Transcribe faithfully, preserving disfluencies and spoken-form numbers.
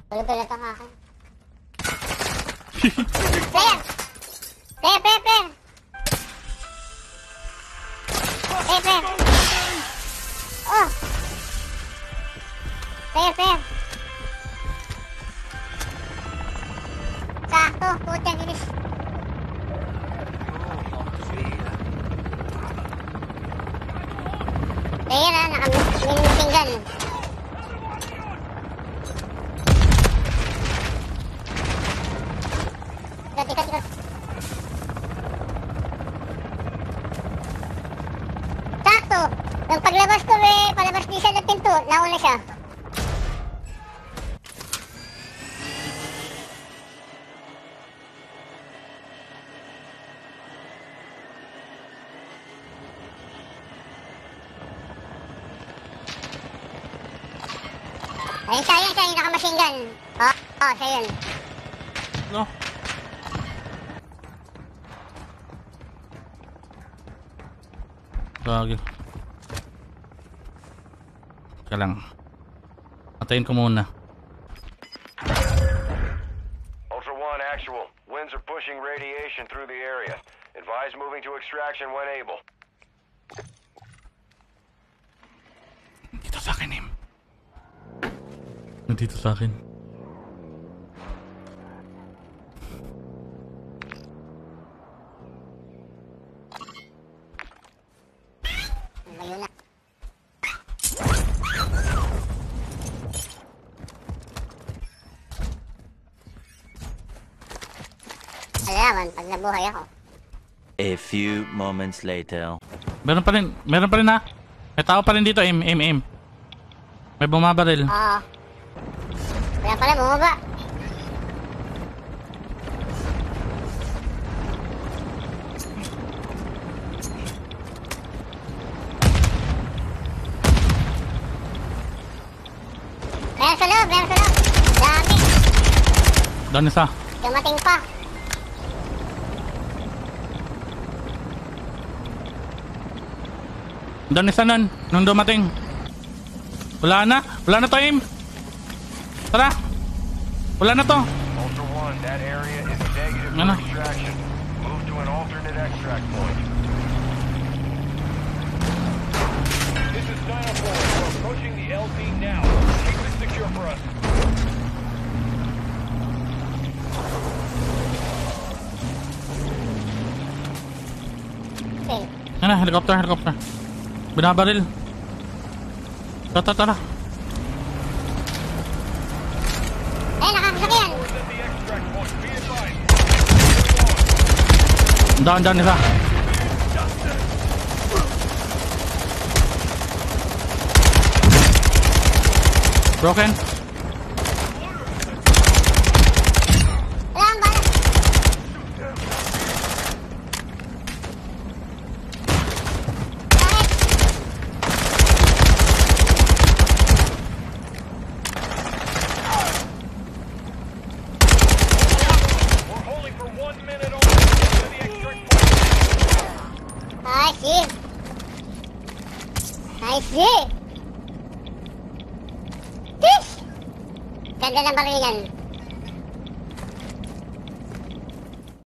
Pala-pala ito nga akin. Player! Player, player, player! Player, player! Oh! Player, player! Sakto, putang ginis. Player ha, naka-mini-machine gun. Tikat, tikat, tikat. Sakto! Nung paglabas ko eh, palabas di siya ng pinto, nauna siya. Ayun siya, ayun siya, yung naka-machine gun. Oo, oh, siya yun. No? Bagay. Teka lang. Patayin ko muna. Ultra One, actual. Winds are pushing radiation through the area. Advise moving to extraction when able. Dito sa akin, Im. Nandito sa akin. Ayun na. Alaman, pag nabuhay ako. A few moments later. Meron pa rin, meron pa rin ha. May tao pa rin dito, Im, Im, Im. May bumabaril. Oo. Kaya pala, bumaba. Meron sa loob, meron sa loob. Dami. Doon isa. Dumating pa. Doon isa nun. Nung dumating. Wala na. Wala na to, Im. Tara. Wala na to. Ultra One, that area is negative Ano? for extraction. Move to an alternate extract point. This is nine oh four. We're approaching the L Z now. Keep it secure for us. Okay. Ano, helicopter, helicopter. Binabaril. Tara, tara, tara. Eh, nakakasakyan. We're at the extract point. Be advised. Down, down isa. Broken. Wala ang bala. We're holding for one minute only to the extract point. I see. I see. Tish! Ganda ng baril yan.